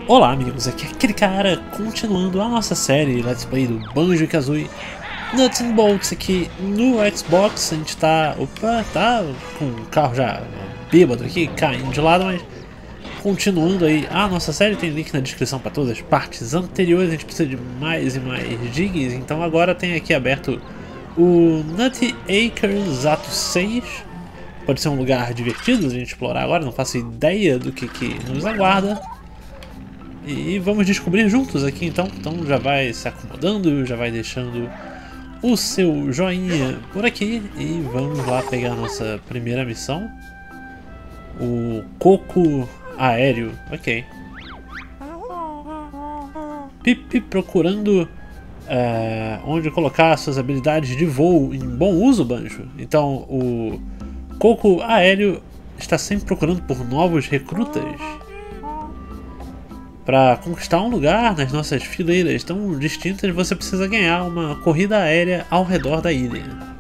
Olá amigos, aqui é aquele cara continuando a nossa série Let's Play do Banjo-Kazooie Nuts and Bolts aqui no Xbox. A gente tá com o carro já bêbado aqui, caindo de lado, mas continuando aí a nossa série. Tem link na descrição para todas as partes anteriores. A gente precisa de mais e mais digs, então agora tem aqui aberto o Nutty Acres Ato 6. Pode ser um lugar divertido a gente explorar agora, não faço ideia do que nos aguarda. E vamos descobrir juntos aqui então. Então já vai se acomodando, já vai deixando o seu joinha por aqui. E vamos lá pegar a nossa primeira missão. O coco aéreo, ok. Pip procurando onde colocar suas habilidades de voo em bom uso, Banjo. Então o coco aéreo está sempre procurando por novos recrutas para conquistar um lugar nas nossas fileiras tão distintas. Você precisa ganhar uma corrida aérea ao redor da ilha.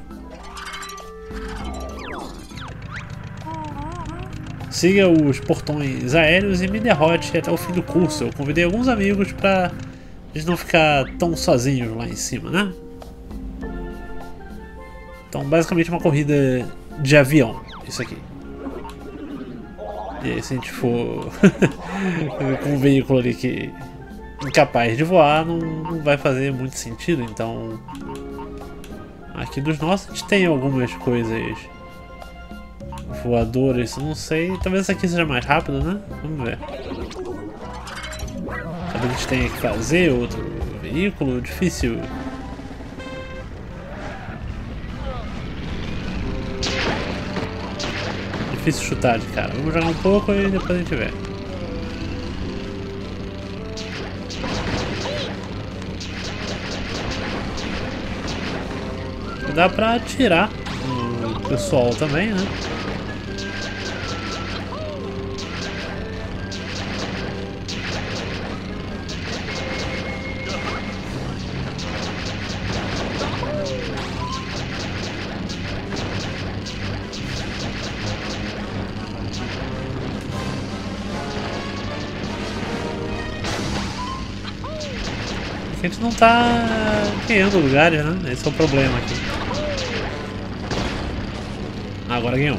Siga os portões aéreos e me derrote até o fim do curso. Eu convidei alguns amigos para eles não ficar tão sozinhos lá em cima, né? Então, basicamente uma corrida de avião, isso aqui. E aí, se a gente for com um veículo ali que é incapaz de voar, não vai fazer muito sentido. Então, aqui dos nossos a gente tem algumas coisas voadoras, não sei. Talvez essa aqui seja mais rápida, né? Vamos ver. Talvez a gente tenha que fazer outro veículo. Difícil. Difícil chutar de cara. Vamos jogar um pouco e depois a gente vê. Dá pra atirar o pessoal também, né? A gente não tá ganhando lugares, né? Esse é o problema aqui. Agora ganhou.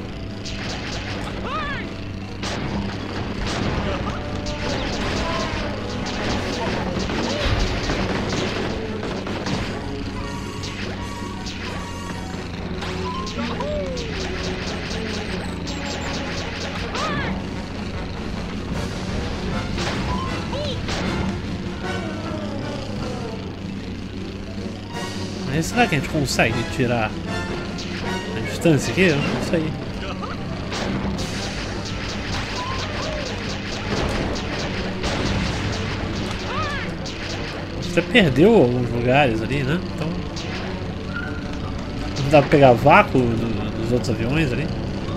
Mas será que a gente consegue tirar a distância aqui? Eu não sei. Você perdeu alguns lugares ali, né? Então não dá pra pegar vácuo dos outros aviões ali.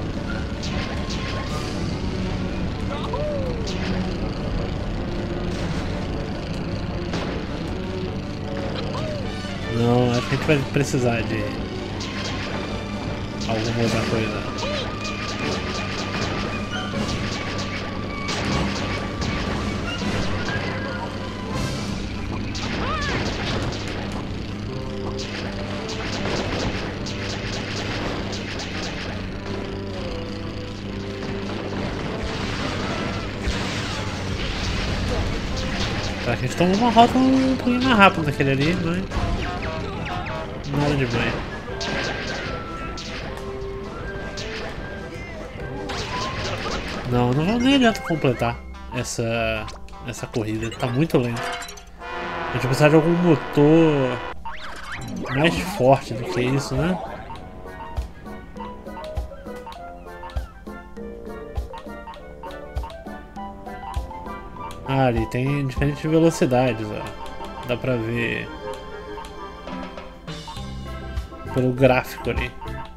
Não, acho que a gente vai precisar de alguma outra coisa. Tá, a gente tomou uma rota um pouquinho mais rápida naquele ali, mas nada demais. Não nem adianta completar essa corrida, tá muito lento. A gente precisa de algum motor mais forte do que isso, né? Ah, ali tem diferentes velocidades, ó. Dá pra ver pelo gráfico ali.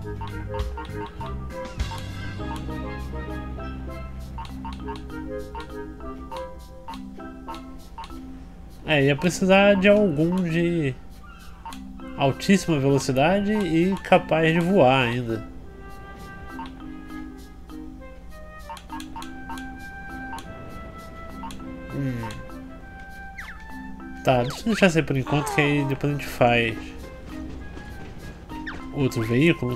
Ia precisar de algum de altíssima velocidade e capaz de voar ainda. Tá, deixa eu deixar isso aí por enquanto, que aí depois a gente faz outro veículo.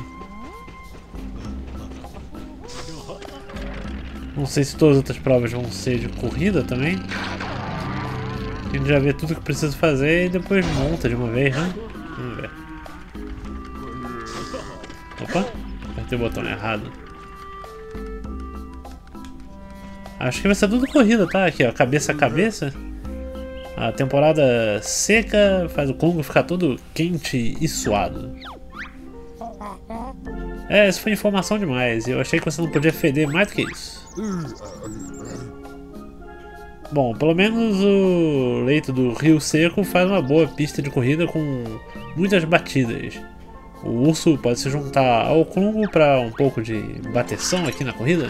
Não sei se todas as outras provas vão ser de corrida também. A gente já vê tudo que precisa fazer e depois monta de uma vez, né? Vamos ver. Opa, apertei o botão errado. Acho que vai ser tudo corrida, tá? Aqui, ó, cabeça a cabeça. A temporada seca faz o Congo ficar todo quente e suado. É, isso foi informação demais. Eu achei que você não podia feder mais do que isso. Bom, pelo menos o leito do Rio Seco faz uma boa pista de corrida com muitas batidas. O urso pode se juntar ao Congo para um pouco de bateção aqui na corrida.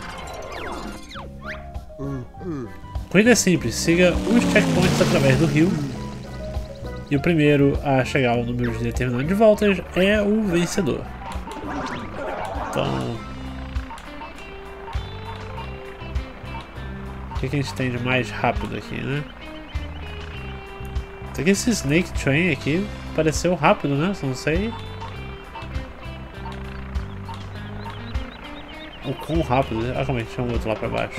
Corrida é simples, siga os checkpoints através do rio. E o primeiro a chegar ao número determinado de voltas é o vencedor. Então... o que a gente tem de mais rápido aqui, né? Até que esse Snake Train aqui pareceu rápido, né? Só não sei o quão rápido. Ah, como é que tinha um outro lá pra baixo?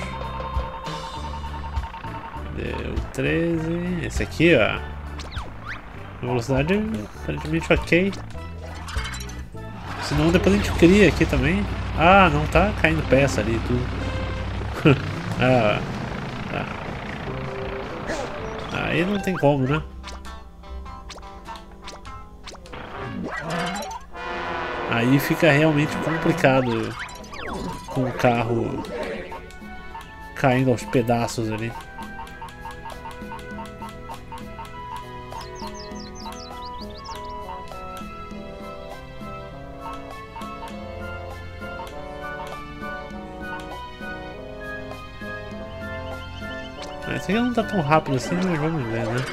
Deu 13. Esse aqui, ó. A velocidade aparentemente ok. Senão depois a gente cria aqui também. Ah, não tá caindo peça ali e tudo. Ah, tá. Aí não tem como, né? Aí fica realmente complicado com o carro caindo aos pedaços ali. Esse aqui não tá tão rápido assim, mas vamos ver, né?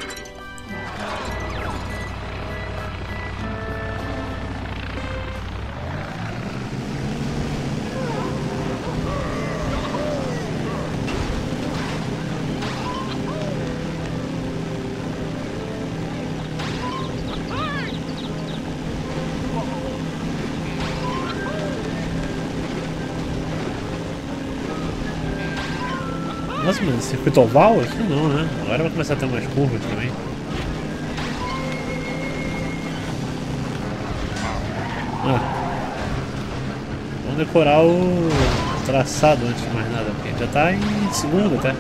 Nossa, mas circuito oval aqui não, né? Agora vai começar a ter umas curvas também. Ah. Vamos decorar o traçado antes de mais nada, porque a gente já tá em segundo até.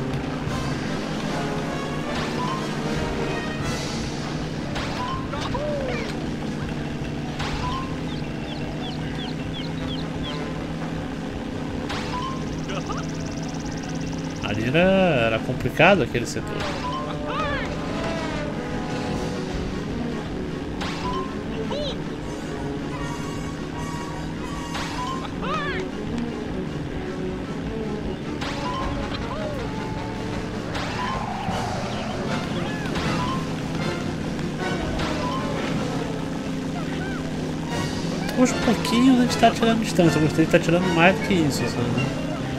Ali era complicado aquele setor. Aos pouquinhos a gente tá tirando distância. Eu gostei de estar tirando mais do que isso, sabe?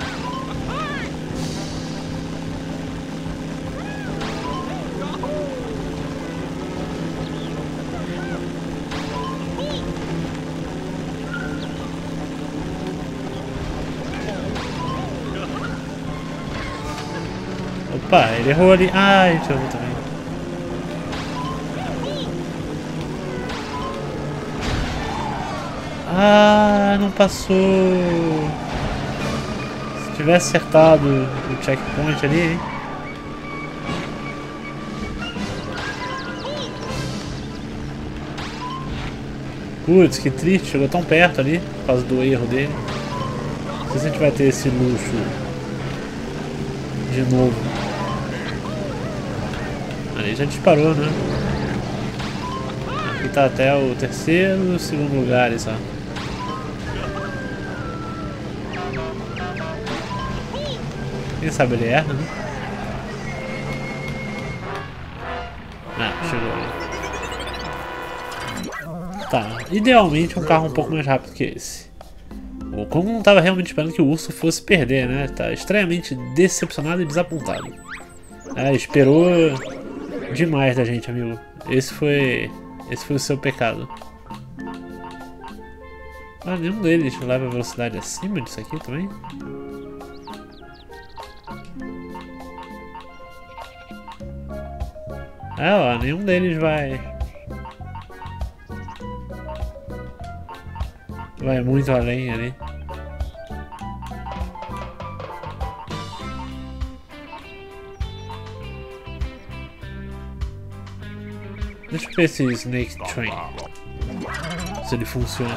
Opa, ele errou ali. Ah, a gente errou também. Ah, não passou. Se tivesse acertado o checkpoint ali, hein? Putz, que triste, chegou tão perto ali por causa do erro dele. Não sei se a gente vai ter esse luxo de novo. Ali já disparou, né? Aqui tá até o terceiro, segundo lugar, só. Quem sabe ele erra, né? Ah, chegou ali. Tá, idealmente um carro um pouco mais rápido que esse. O Congo não estava realmente esperando que o urso fosse perder, né? Tá estranhamente decepcionado e desapontado. Ah, esperou demais da gente, amigo. Esse foi o seu pecado. Ah, nenhum deles leva velocidade acima disso aqui também? Ah, ó, nenhum deles vai muito além ali. Deixa eu ver esse Snake Train, se ele funciona.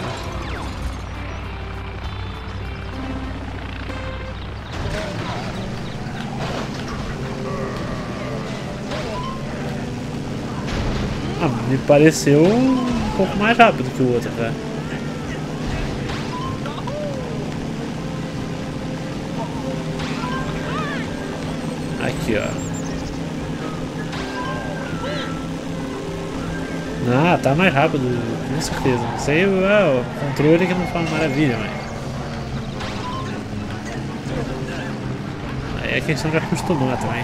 Ah, me pareceu um pouco mais rápido que o outro, cara. Aqui, ó. Ah, tá mais rápido, com certeza. Não sei o controle que não fala maravilha, mas... Aí é questão de acostumar também.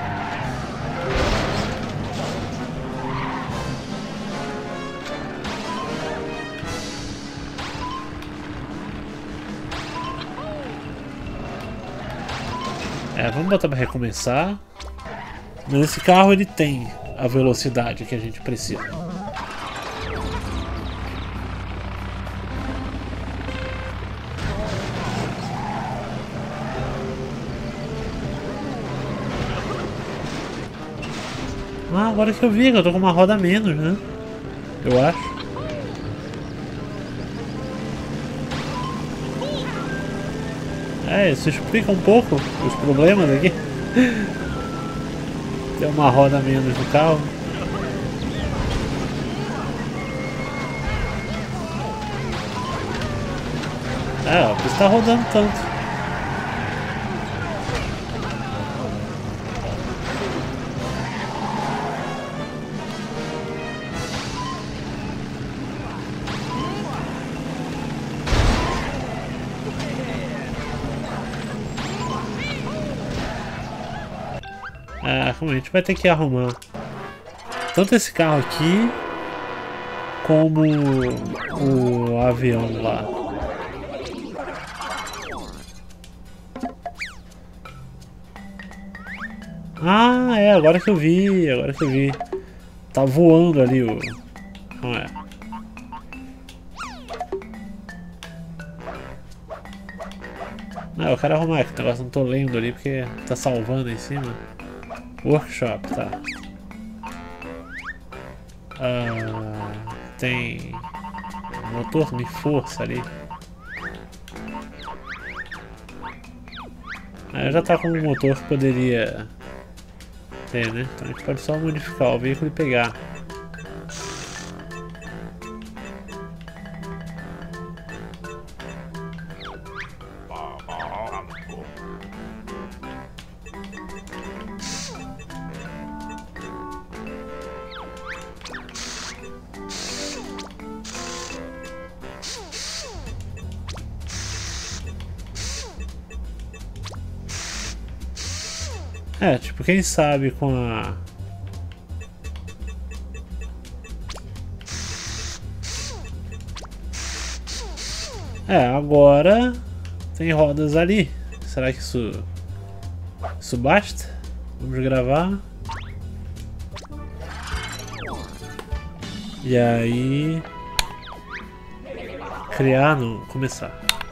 Vamos botar pra recomeçar. Mas esse carro ele tem a velocidade que a gente precisa. Ah, agora que eu vi que eu tô com uma roda a menos, né? Eu acho. Isso explica um pouco os problemas aqui. Tem uma roda a menos no carro. Ó, por isso tá rodando tanto. Como a gente vai ter que arrumar tanto esse carro aqui como o avião lá. Ah, agora que eu vi. Tá voando ali o... Não é. Não, eu quero arrumar aqui, o negócio não tô lendo ali porque tá salvando em cima. Workshop, tá. Tem motor de força ali. Já tá com um motor que poderia ter, né? Então a gente pode só modificar o veículo e pegar. Tipo, quem sabe com a... Agora tem rodas ali. Será que isso basta? Vamos gravar. E aí... Criar, não, começar.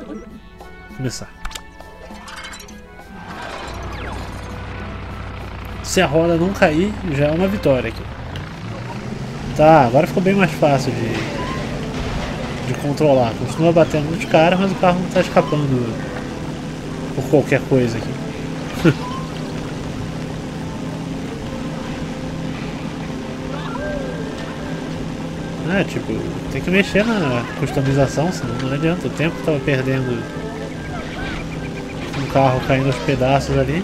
Se a roda não cair, já é uma vitória aqui. Tá, agora ficou bem mais fácil de controlar. Continua batendo nos caras, mas o carro não tá escapando por qualquer coisa aqui. Tipo, tem que mexer na customização, senão não adianta. O tempo que tava perdendo com o carro caindo aos pedaços ali.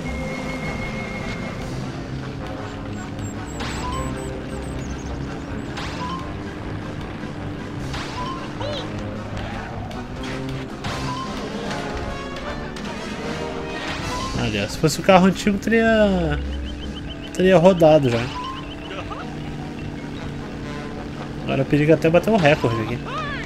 Aliás, se fosse o carro antigo teria teria rodado já. Agora periga até bater um recorde aqui.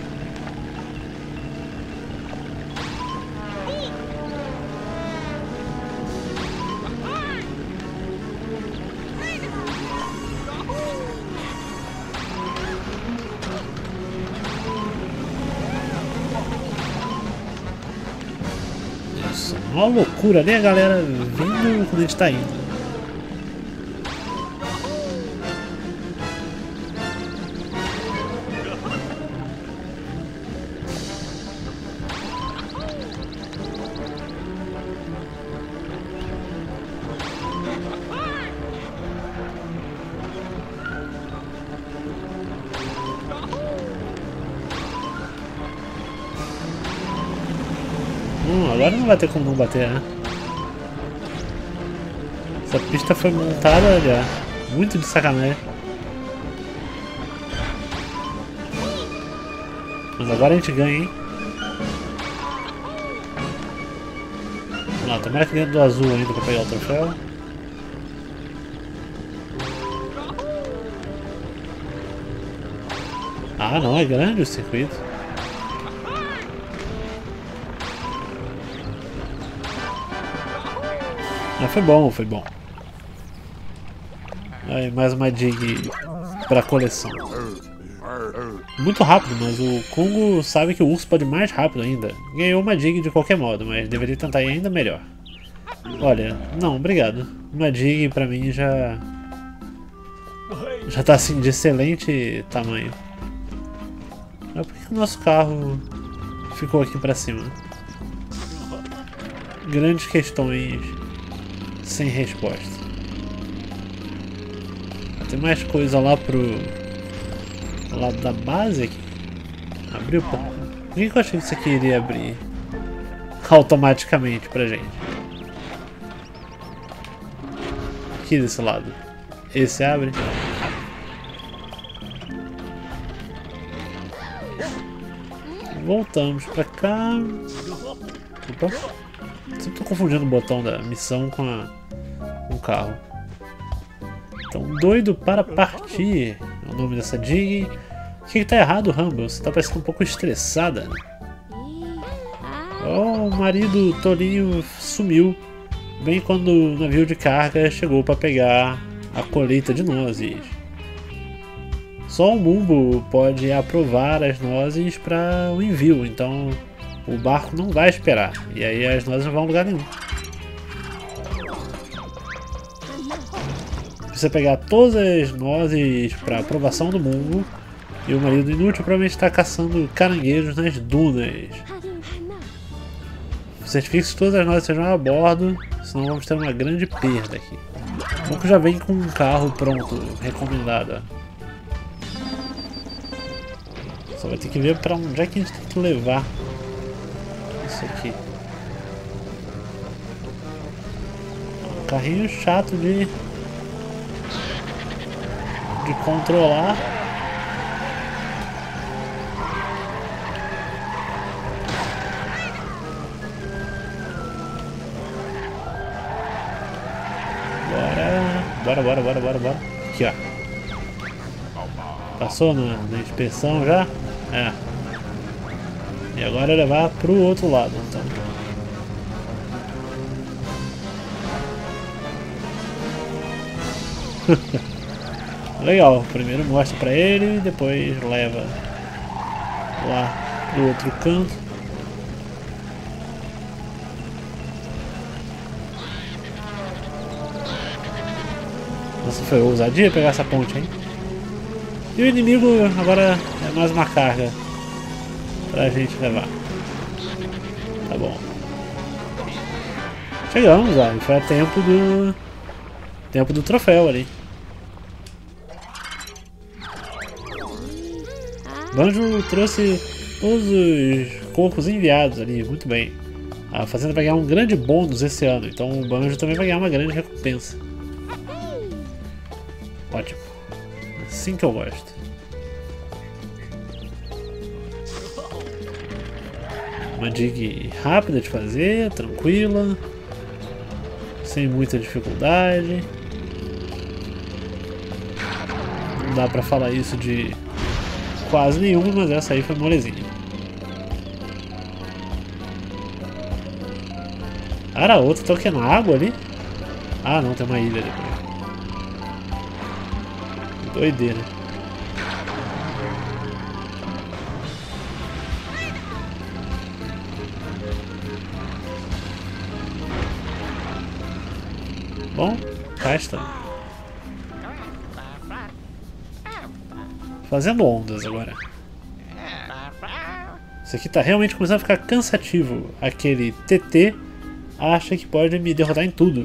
Isso, uma loucura, né, galera? Vindo quando a gente tá indo. Agora não vai ter como não bater, né? Essa pista foi montada já muito de sacanagem. Mas agora a gente ganha, hein? Vamos lá, tomara que dentro do azul ainda pra pegar o troféu. Ah não, é grande o circuito. Mas foi bom, foi bom. Aí, mais uma dig pra coleção. Muito rápido, mas o Congo sabe que o urso pode ir mais rápido ainda. Ganhou uma dig de qualquer modo, mas deveria tentar ir ainda melhor. Olha, não, obrigado. Uma dig pra mim já tá assim de excelente tamanho. Mas por que o nosso carro ficou aqui pra cima? Grandes questões sem resposta. Tem mais coisa lá pro lado da base aqui. Abriu por que eu achei que isso aqui iria abrir automaticamente pra gente? Aqui desse lado. Esse abre. Voltamos pra cá. Opa. Sempre tô confundindo o botão da missão com o carro. Então, doido para partir é o nome dessa dig. O que tá errado, Rumble? Você tá parecendo um pouco estressada. Oh, o marido Torinho sumiu bem quando o navio de carga chegou para pegar a colheita de nozes. Só o Mumbo pode aprovar as nozes para o envio, então o barco não vai esperar. E aí as nozes não vão a lugar nenhum. Precisa pegar todas as nozes para aprovação do Mumbo. E o marido inútil provavelmente está caçando caranguejos nas dunas. Certifique que todas as nozes sejam a bordo, senão vamos ter uma grande perda aqui. Bom que já vem com um carro pronto, recomendado. Só vai ter que ver para onde é que a gente tem que levar isso aqui. Um carrinho chato de controlar. Bora. Aqui, ó. Passou na inspeção já? É. E agora é levar pro outro lado, então. Legal, primeiro mostra pra ele, depois leva lá pro outro canto. Nossa, foi ousadia pegar essa ponte, hein? E o inimigo agora é mais uma carga pra gente levar. Tá bom. Chegamos, ó. Foi a tempo do troféu ali. Banjo trouxe todos os corpos enviados ali, muito bem. A fazenda vai ganhar um grande bônus esse ano, então o Banjo também vai ganhar uma grande recompensa. Ótimo. Assim que eu gosto. Uma dig rápida de fazer, tranquila, sem muita dificuldade. dá pra falar isso de quase nenhuma, mas essa aí foi molezinha. Cara, outra tá o que? Na água ali? Ah não, tem uma ilha depois. Doideira. Bom, cá está. Fazendo ondas agora. Isso aqui tá realmente começando a ficar cansativo. Aquele TT acha que pode me derrotar em tudo.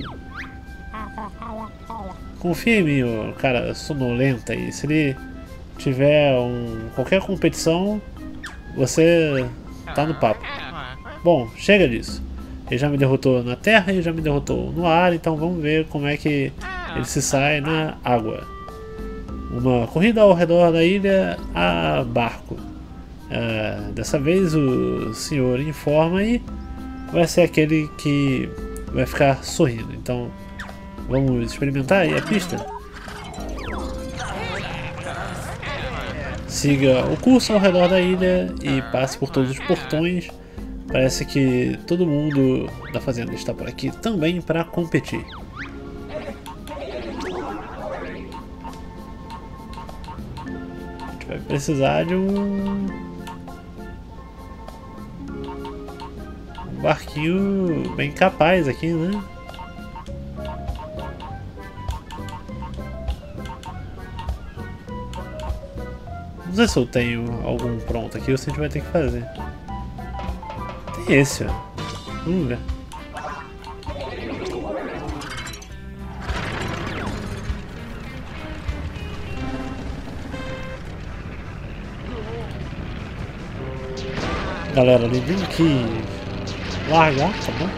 Confia em mim, ô cara sonolenta aí. Se ele tiver qualquer competição, você tá no papo. Bom, chega disso. Ele já me derrotou na terra e já me derrotou no ar, então vamos ver como é que ele se sai na água. Uma corrida ao redor da ilha a barco. Dessa vez o senhor informa e vai ser aquele que vai ficar sorrindo. Então vamos experimentar aí a pista. Siga o curso ao redor da ilha e passe por todos os portões. Parece que todo mundo da fazenda está por aqui também para competir. A gente vai precisar de um barquinho bem capaz aqui, né? Não sei se eu tenho algum pronto aqui ou se a gente vai ter que fazer. Tem esse, ó. Vamos ver. Galera, lembrando que largar, tá bom?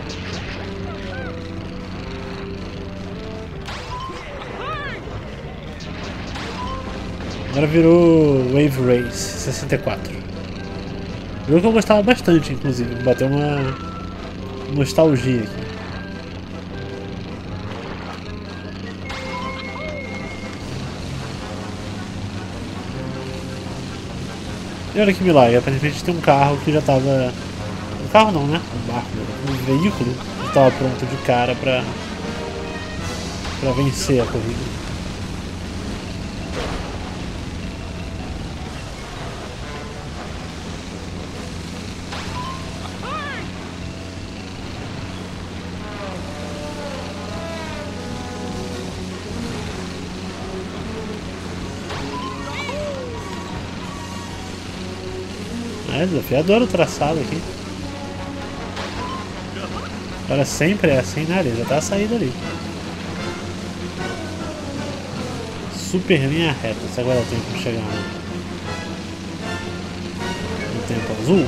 Agora virou Wave Race 64. Jogo que eu gostava bastante, inclusive. Bateu uma nostalgia aqui. E olha que milagre, aparentemente tem um carro que já tava... Um carro não, né? Um barco, um veículo que estava pronto de cara pra vencer a corrida. É desafiador o traçado aqui. Agora sempre é assim, né? Ele já tá saindo ali. Super linha reta. Se agora eu tenho que chegar no tempo azul.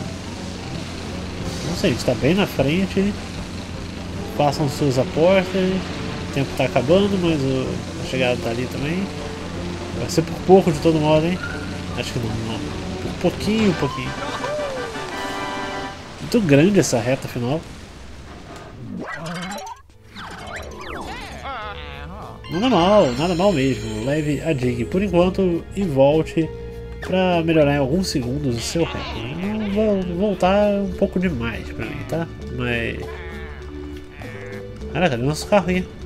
Não sei, está bem na frente. Passam suas apostas. O tempo tá acabando, mas a chegada tá ali também. Vai ser por pouco de todo modo, hein? Acho que não. Pouquinho. Muito grande essa reta final. Nada mal mesmo. Leve a dig por enquanto e volte pra melhorar em alguns segundos o seu ranking. Vou voltar um pouco demais pra mim, tá? Mas... Caraca, cadê o nosso carro aí?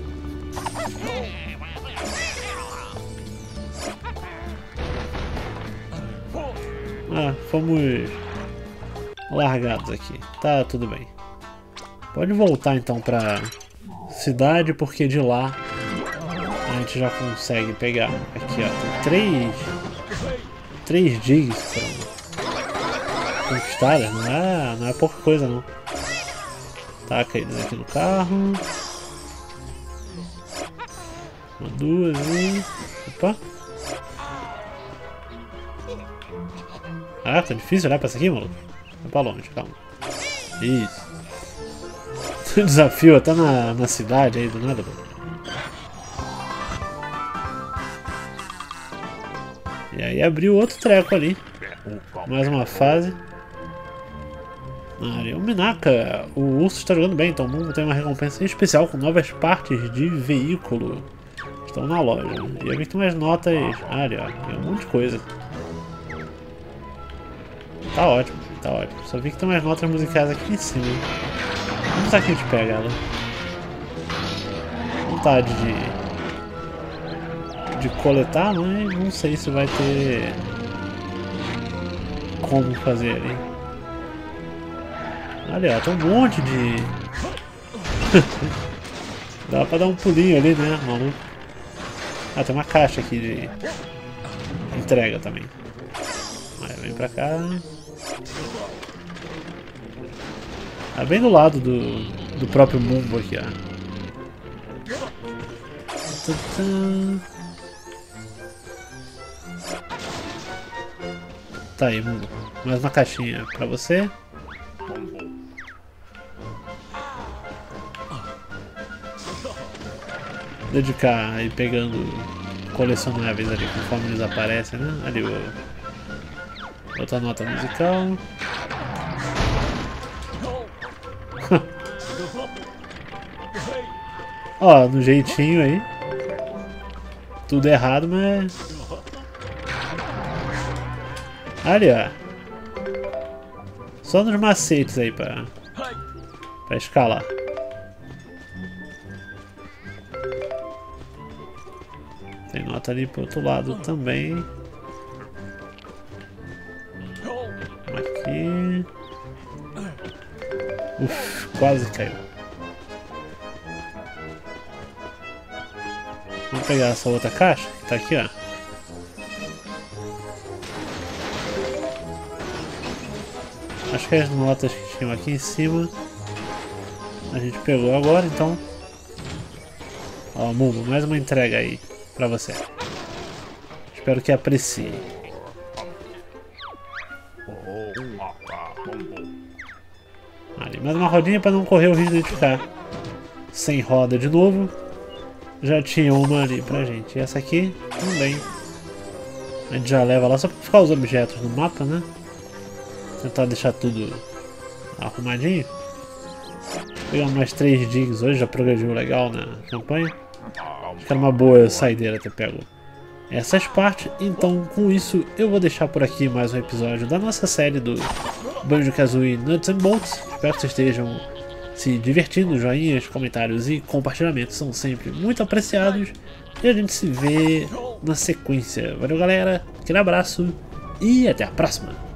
Fomos largados aqui. Tá tudo bem. Pode voltar então pra cidade, porque de lá a gente já consegue pegar. Aqui ó, tem três digs pra conquistar. Não é pouca coisa não. Taca eles aqui no carro. Uma, duas e... Opa! Ah, tá difícil olhar pra isso aqui, maluco? Vai pra longe, calma. Isso. Desafio até na cidade aí do nada, mano. E aí abriu outro treco ali. Mais uma fase. Na área. O Minaka, o urso está jogando bem, então o mundo tem uma recompensa especial com novas partes de veículo. Estão na loja. E eu vi que tem umas notas. Ah, ali, ó. Tem um monte de coisa. Tá ótimo, tá ótimo. Só vi que tem umas notas musicais aqui em cima. Vamos ver se a gente pega ela. Vontade de coletar, mas não sei se vai ter como fazer ali. Ali, ó, tem um monte de... Dá pra dar um pulinho ali, né, maluco? Ah, tem uma caixa aqui de entrega também. Aí, vem pra cá. Tá bem do lado do próprio Mumbo aqui, ó. Tá aí, Mumbo. Mais uma caixinha pra você. Dedicar aí pegando colecionáveis ali conforme eles aparecem, né? Ali outra nota musical. Ó, no jeitinho aí. Tudo errado, mas... Ali, ó. Só nos macetes aí pra escalar. Tem nota ali pro outro lado também. Aqui. Uf, quase caiu. Vamos pegar essa outra caixa que tá aqui, ó. Acho que as notas que tinham aqui em cima a gente pegou agora, então. Ó, Mumbo, mais uma entrega aí pra você. Espero que aprecie. Ali, mais uma rodinha pra não correr o risco de ficar sem roda de novo. Já tinha uma ali pra gente. E essa aqui também. A gente já leva lá só pra ficar os objetos no mapa, né? Tentar deixar tudo arrumadinho. Pegar mais 3 digs hoje, já progrediu legal na campanha. Acho que era uma boa saideira ter pego essas partes. Então com isso eu vou deixar por aqui mais um episódio da nossa série do Banjo-Kazooie Nuts and Bolts. Espero que vocês estejam se divertindo. Joinhas, comentários e compartilhamentos são sempre muito apreciados. E a gente se vê na sequência. Valeu, galera, aquele abraço e até a próxima.